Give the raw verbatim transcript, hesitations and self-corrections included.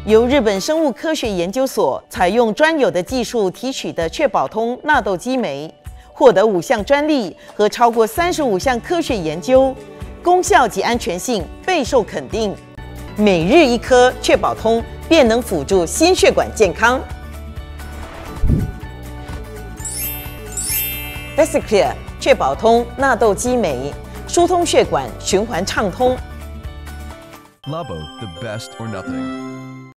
由日本生物科学研究所采用专有的技术提取的雀宝通纳豆激酶，获得五项专利和超过三十五项科学研究，功效及安全性备受肯定。每日一颗雀宝通便能辅助心血管健康。Vesiclear 雀宝通纳豆激酶，疏通血管循环畅通。 Labo, the best or nothing.